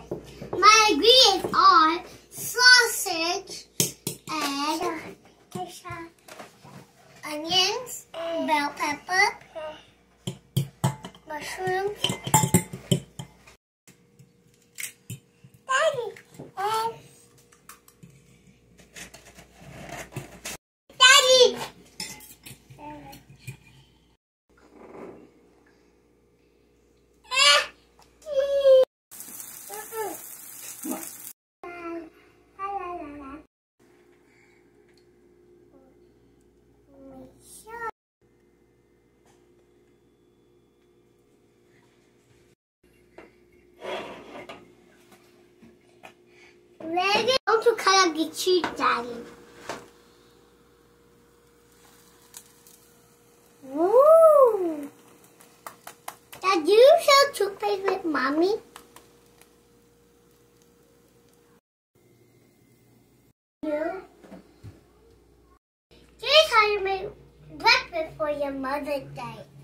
My ingredients are sausage and onions, bell pepper, mushrooms, Daddy. Ready? How to cut up the cheese, Daddy? Woo! Dad, do you sell toothpaste with Mommy? No. Here's how you make breakfast for your Mother's Day.